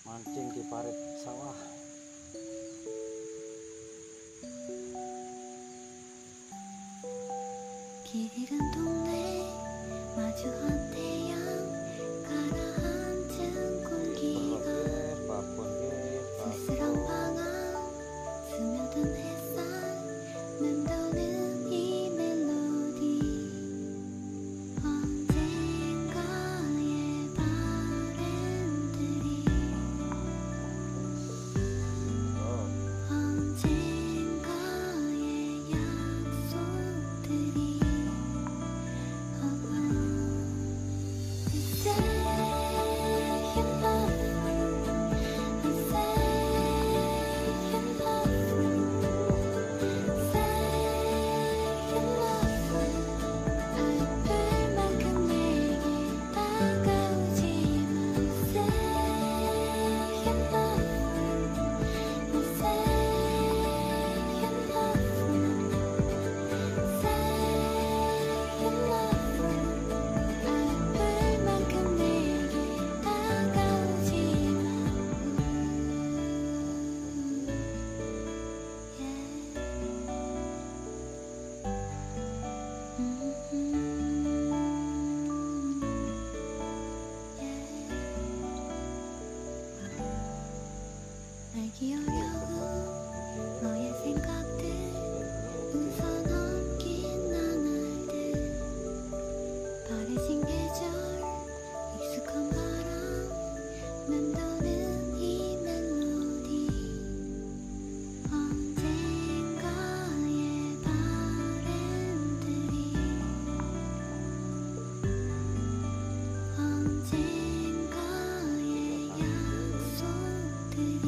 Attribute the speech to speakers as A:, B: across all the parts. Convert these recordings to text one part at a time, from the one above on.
A: mancing di parit sawah.
B: 길 잃은 동네 마주한 태양 가라앉은 공기가 쓸쓸한 방황 스며든 햇살 맴도는 이 멜로디 언젠가의 바램들이 언젠가의 약속들이 알기 어려운 너의 생각들 웃어넘긴 나날들 바래진 계절 익숙한 바람 맴도는 이 멜로디 언젠가의 바램들이 언젠가의 약속들이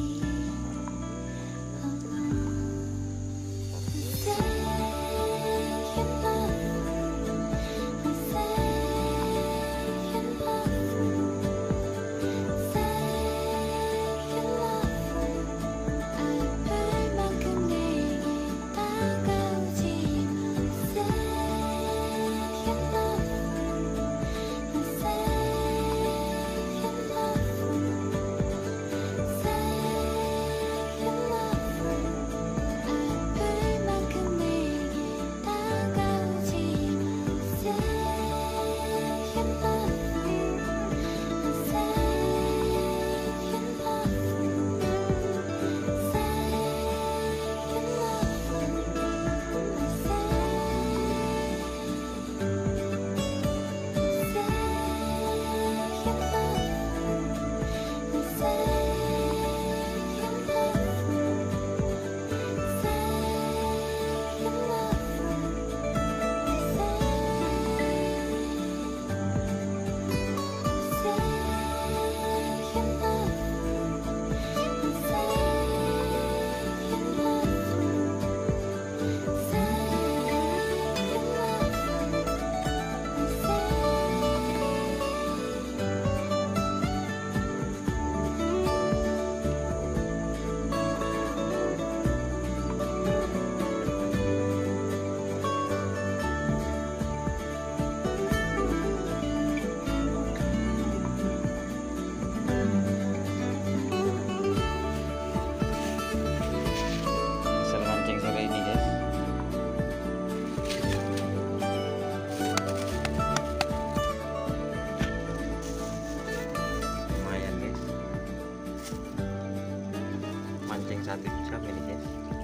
A: Mancing satu jam ini guys.